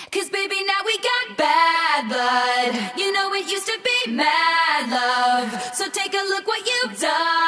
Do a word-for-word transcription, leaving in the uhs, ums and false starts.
Cause baby, now we got bad blood. You know it used to be mad love. So take a look what you've done.